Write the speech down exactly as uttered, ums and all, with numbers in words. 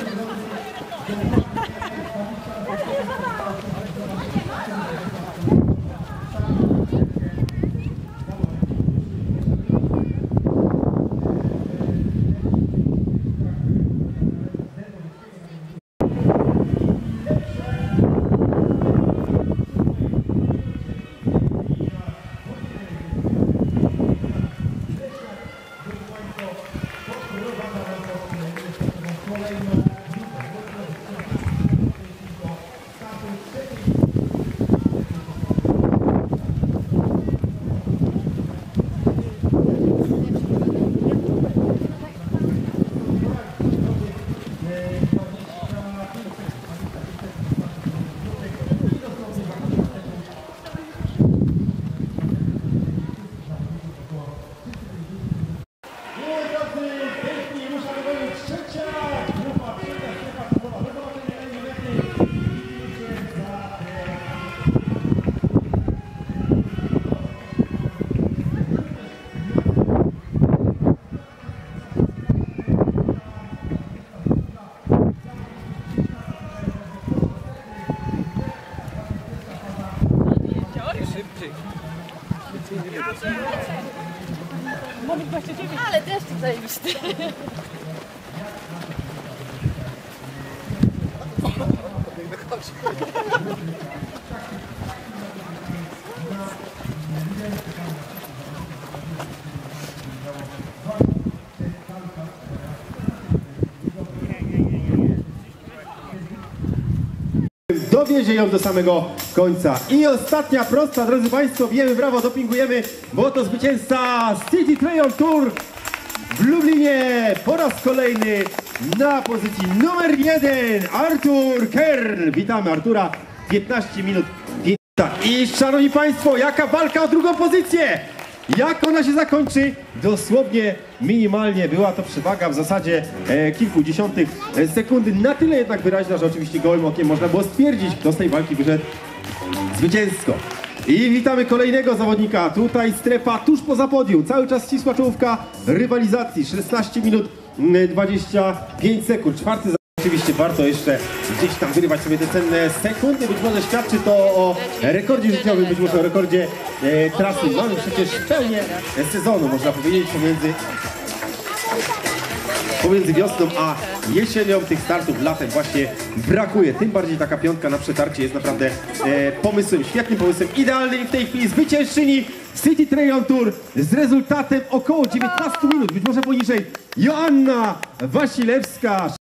Ale deszcz zajebisty. Dowiezie ją do samego końca. I ostatnia prosta, drodzy Państwo, bijemy brawo, dopingujemy, bo to zwycięzca City Trial Tour w Lublinie po raz kolejny na pozycji numer jeden Artur Kerl. Witamy Artura, piętnaście minut. I szanowni Państwo, jaka walka o drugą pozycję! Jak ona się zakończy? Dosłownie minimalnie była to przewaga w zasadzie e, kilkudziesiątych sekundy. Na tyle jednak wyraźna, że oczywiście gołym okiem można było stwierdzić, kto z tej walki wyszedł zwycięsko. I witamy kolejnego zawodnika. Tutaj strefa tuż poza podium. Cały czas ścisła czołówka rywalizacji. szesnaście minut dwadzieścia pięć sekund. Czwarty oczywiście warto jeszcze gdzieś tam wyrywać sobie te cenne sekundy. Być może świadczy to o rekordzie życiowym, być może o rekordzie e, trasy. Mamy przecież pełnię sezonu, można powiedzieć, pomiędzy, pomiędzy wiosną a jesienią. Tych startów latem właśnie brakuje. Tym bardziej taka piątka na przetarcie jest naprawdę e, pomysłem, świetnym pomysłem, idealnym. W tej chwili zwyciężczyni City Trial Tour z rezultatem około dziewiętnastu minut, być może poniżej, Joanna Wasilewska.